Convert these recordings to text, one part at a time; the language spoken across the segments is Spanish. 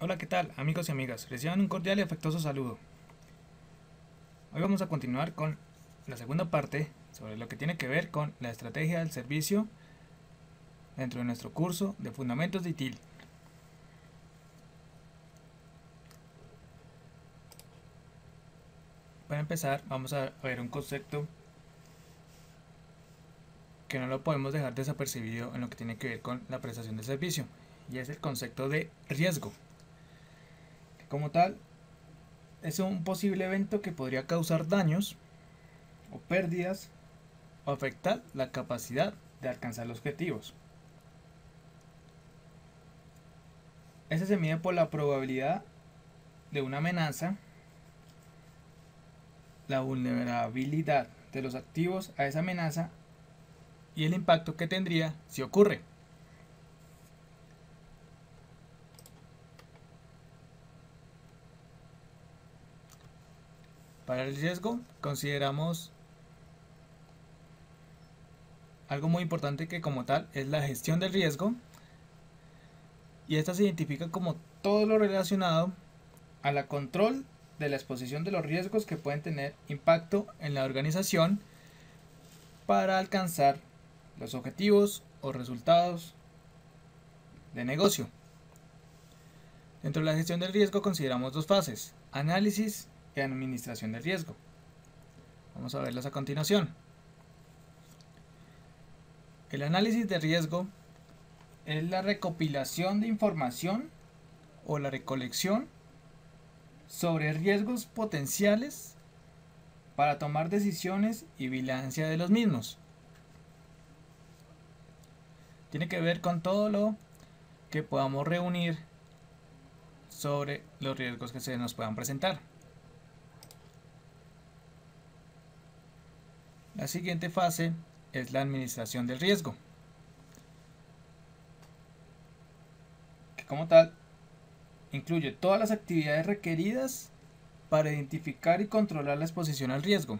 Hola, ¿qué tal, amigos y amigas? Reciban un cordial y afectuoso saludo. Hoy vamos a continuar con la segunda parte sobre lo que tiene que ver con la estrategia del servicio dentro de nuestro curso de Fundamentos de ITIL. Para empezar, vamos a ver un concepto que no lo podemos dejar desapercibido en lo que tiene que ver con la prestación del servicio, y es el concepto de riesgo, que como tal es un posible evento que podría causar daños o pérdidas o afectar la capacidad de alcanzar los objetivos. Ese se mide por la probabilidad de una amenaza, la vulnerabilidad de los activos a esa amenaza y el impacto que tendría si ocurre. Para el riesgo consideramos algo muy importante que como tal es la gestión del riesgo, y esta se identifica como todo lo relacionado a la control de la exposición de los riesgos que pueden tener impacto en la organización para alcanzar los objetivos o resultados de negocio. Dentro de la gestión del riesgo consideramos dos fases: análisis y administración del riesgo. Vamos a verlas a continuación. El análisis de riesgo es la recopilación de información o la recolección sobre riesgos potenciales para tomar decisiones y vigilancia de los mismos. Tiene que ver con todo lo que podamos reunir sobre los riesgos que se nos puedan presentar. La siguiente fase es la administración del riesgo, que como tal incluye todas las actividades requeridas para identificar y controlar la exposición al riesgo,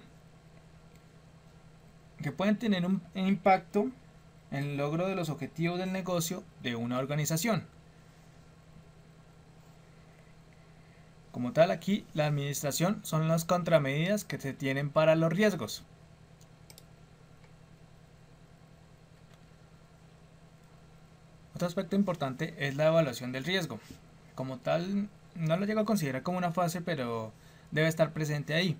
que pueden tener un impacto en el logro de los objetivos del negocio de una organización. Como tal, aquí la administración son las contramedidas que se tienen para los riesgos. Otro aspecto importante es la evaluación del riesgo. Como tal, no lo llego a considerar como una fase, pero debe estar presente ahí,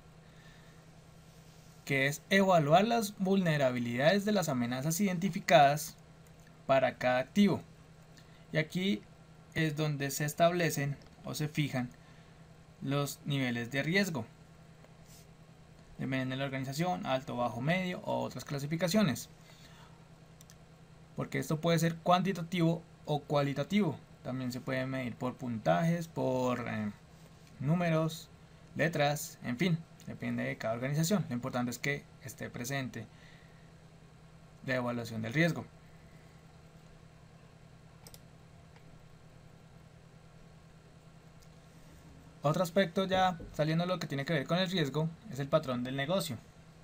que es evaluar las vulnerabilidades de las amenazas identificadas para cada activo. Y aquí es donde se establecen o se fijan los niveles de riesgo, dependiendo de la organización, alto, bajo, medio o otras clasificaciones, porque esto puede ser cuantitativo o cualitativo. También se puede medir por puntajes, por números, letras, en fin, depende de cada organización. Lo importante es que esté presente la evaluación del riesgo. Otro aspecto, ya saliendo de lo que tiene que ver con el riesgo, es el patrón del negocio.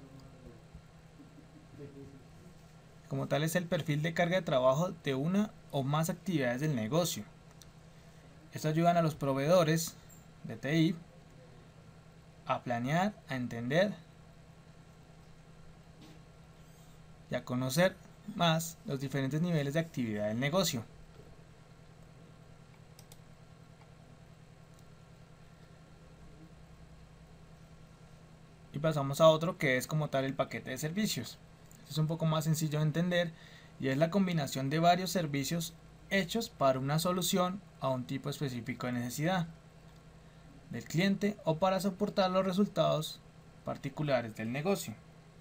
Como tal, es el perfil de carga de trabajo de una o más actividades del negocio. Esto ayuda a los proveedores de TI a planear, a entender y a conocer más los diferentes niveles de actividad del negocio. Y pasamos a otro, que es como tal el paquete de servicios. Este es un poco más sencillo de entender y es la combinación de varios servicios hechos para una solución a un tipo específico de necesidad del cliente o para soportar los resultados particulares del negocio.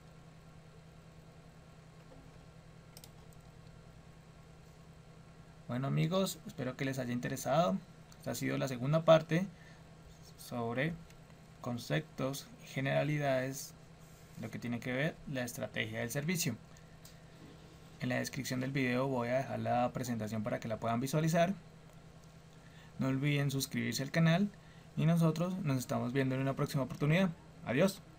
Bueno, amigos, espero que les haya interesado. Esta ha sido la segunda parte sobre conceptos y generalidades, lo que tiene que ver la estrategia del servicio. En la descripción del video voy a dejar la presentación para que la puedan visualizar. No olviden suscribirse al canal y nosotros nos estamos viendo en una próxima oportunidad. Adiós.